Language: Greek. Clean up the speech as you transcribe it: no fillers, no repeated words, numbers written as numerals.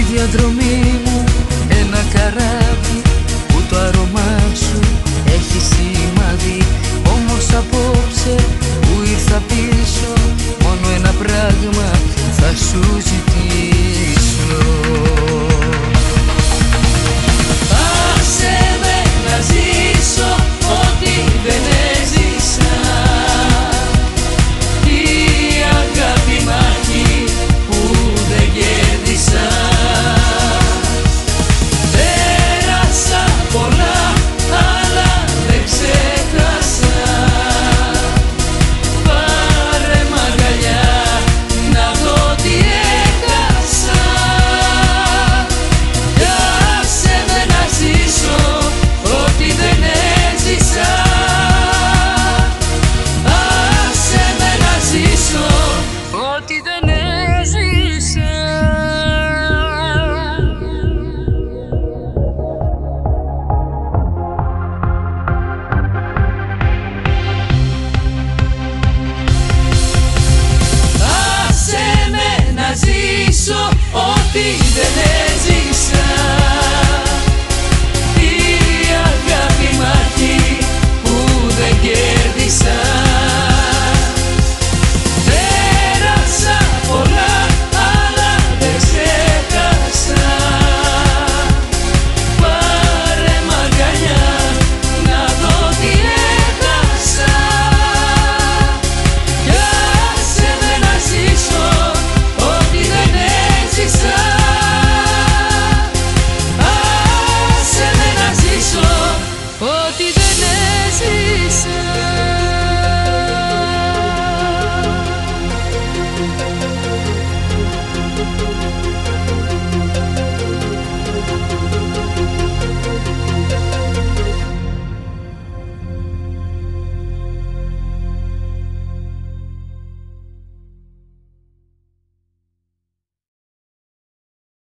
διαδρομή μου ένα καράβι που το άρωμά σου έχει σημάδι. Όμως απόψε που ήρθα πίσω μόνο ένα πράγμα θα σου ζητήσω. Άσε με να ζήσω ό,τι δεν έζησα, η αγάπη μάχη που δεν κέρδισα. Πέρασα πολλά αλλά δεν ξέχασα, πάρε μ' αγκαλιά να δω τι έχασα. Κι άσε με να ζήσω ό,τι δεν έζησα, άσε με να ζήσω ό,τι δεν έζησα. Άσε με να ζήσω ό,τι δεν